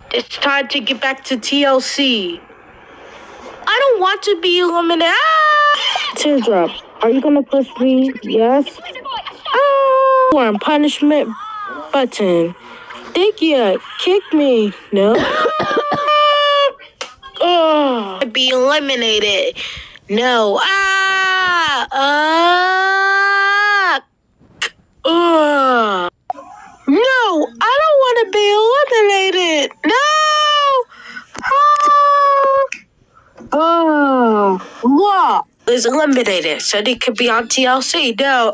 It's time to get back to TLC. I don't want to be eliminated. Ah! Teardrop, are you gonna push me? Yes. Ah! Or punishment button. Think ya, kick me. No. Oh, be eliminated. No. Ah! No, I don't want to be eliminated. No. Law is eliminated, so they could be on TLC. No.